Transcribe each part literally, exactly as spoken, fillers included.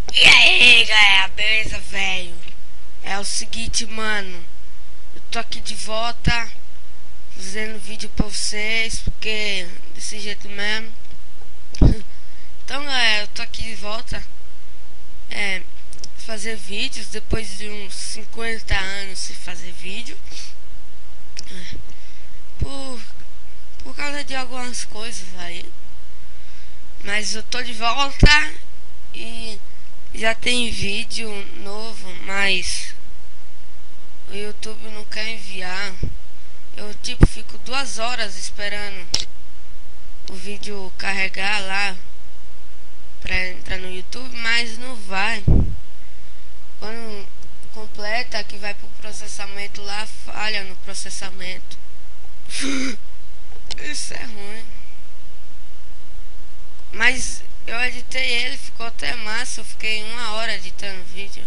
E aí, galera, beleza, velho? É o seguinte, mano. Eu tô aqui de volta, fazendo vídeo pra vocês, porque desse jeito mesmo. Então, galera, eu tô aqui de volta. É, fazer vídeos depois de uns cinquenta anos sem fazer vídeo. Por, por causa de algumas coisas aí. Mas eu tô de volta e já tem vídeo novo, mas o YouTube não quer enviar. Eu tipo fico duas horas esperando o vídeo carregar lá pra entrar no YouTube, mas não vai. Quando completa que vai pro processamento lá, falha no processamento. Isso é ruim. Mas eu editei ele, ficou até massa. Eu fiquei uma hora editando o vídeo,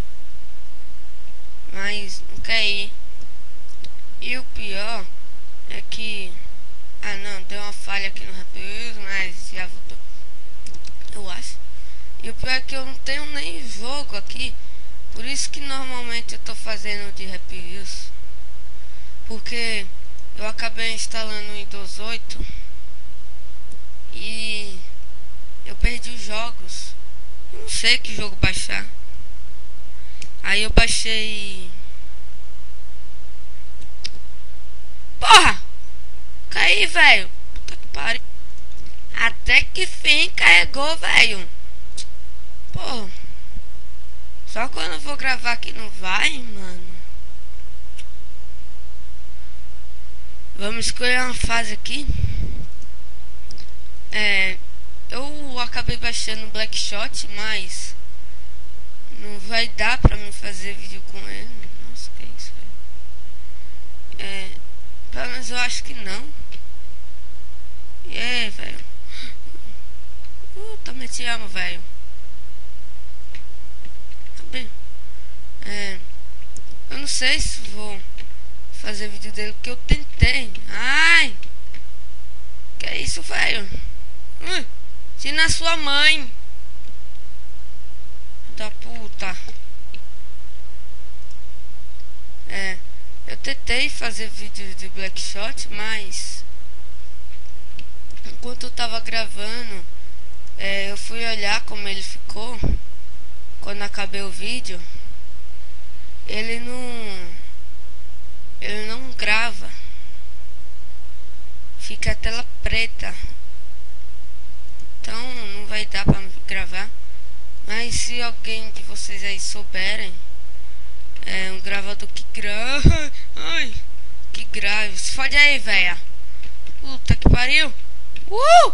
mas não quer ir. E o pior é que... Ah não, deu uma falha aqui no Rap, mas já voltou, eu acho. E o pior é que eu não tenho nem jogo aqui. Por isso que normalmente eu tô fazendo de Rap Views, porque eu acabei instalando o Windows oito e eu perdi os jogos. Eu não sei que jogo baixar. Aí eu baixei... Porra! Caí, velho. Puta que pariu. Até que fim carregou, velho. Pô. Só quando eu vou gravar que não vai, mano. Vamos escolher uma fase aqui. É... Eu acabei baixando o Blackshot, mas não vai dar pra mim fazer vídeo com ele. Nossa, que é isso, velho. É, pelo menos eu acho que não. E aí, velho. Uh, também te amo, velho. É, eu não sei se vou fazer vídeo dele, porque eu tentei. Ai! Que é isso, velho? Hum. Se na sua mãe da puta. É, eu tentei fazer vídeos de Blackshot, mas enquanto eu tava gravando, é, eu fui olhar como ele ficou quando acabei o vídeo. Ele não ele não grava, fica a tela preta. Então não vai dar pra gravar. Mas se alguém de vocês aí souberem, é um gravador que grava. Ai, que grave. Se fode aí, velha. Puta que pariu. Uh!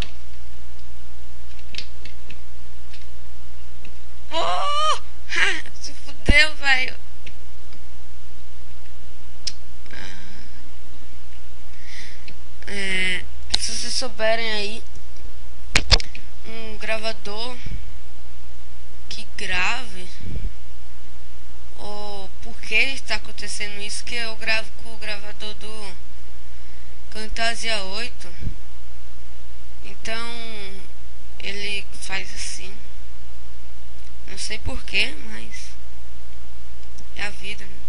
Oh! Ha, se fudeu, velho. É, se vocês souberem aí um gravador que grave, ou por que está acontecendo isso, que eu gravo com o gravador do Camtasia oito, então ele faz assim, não sei porquê, mas é a vida, né?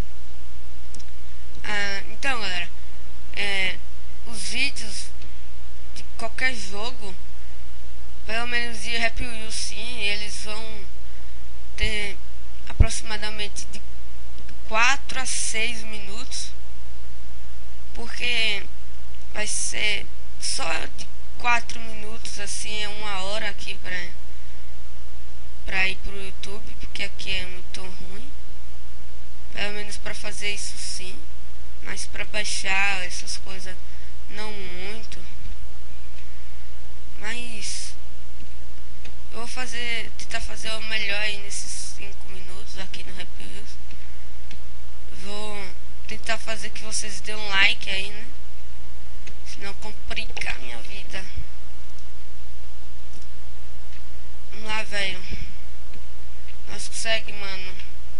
Ah, então, galera, é, os vídeos de qualquer jogo, pelo menos de Rap Views, sim, eles vão ter aproximadamente de quatro a seis minutos, porque vai ser só de quatro minutos, assim, é uma hora aqui pra, pra ir pro YouTube, porque aqui é muito ruim, pelo menos pra fazer isso sim, mas pra baixar essas coisas não muito. Mas eu vou fazer, tentar fazer o melhor aí nesses cinco minutos aqui no Rap Views. Vou tentar fazer que vocês dêem um like aí, né? Senão complica a minha vida. Vamos lá, velho. Nós consegue, mano.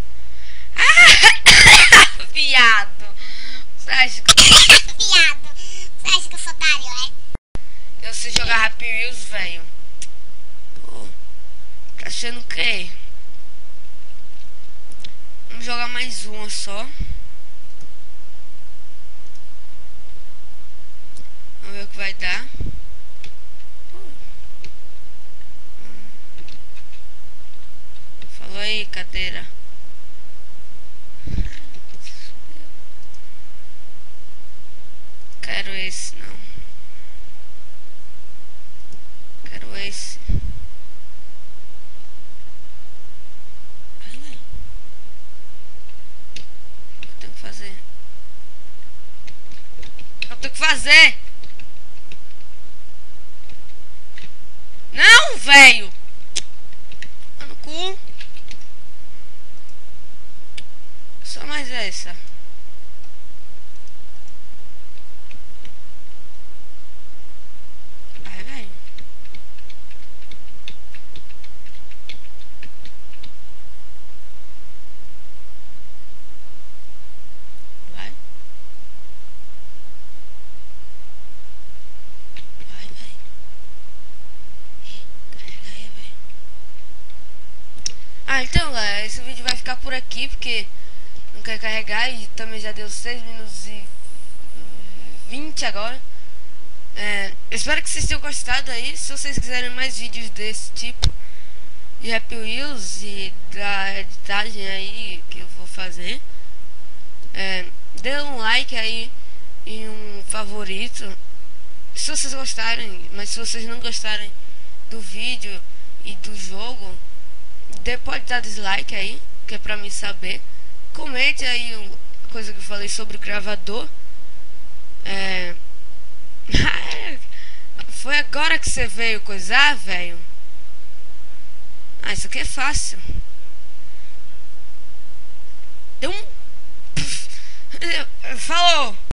Ah! Viado. Você acha que... Viado. Você acha que eu sou otário, é? Eu sei jogar Rap Views, velho. Pô, tá achando o quê? jogar mais uma só. Vamos ver o que vai dar. Falou aí, cadeira. Quero esse, não. Quero esse. Ai, não. O que eu tenho que fazer? O que eu tenho que fazer? Não, velho! No cu. Só mais essa. Vai, velho. Vai. Vai, velho. Carrega aí, velho. Ah, então, galera, esse vídeo vai ficar por aqui, porque não quer carregar e também já deu seis minutos e vinte agora. É, espero que vocês tenham gostado aí. Se vocês quiserem mais vídeos desse tipo de Happy Wheels e da editagem aí que eu vou fazer, é, dê um like aí e um favorito se vocês gostarem. Mas se vocês não gostarem do vídeo e do jogo, dê, pode dar dislike aí, que é pra mim saber. Comente aí a coisa que eu falei sobre o gravador. É... Foi agora que você veio coisar, velho? Ah, isso aqui é fácil. Deu um... Falou!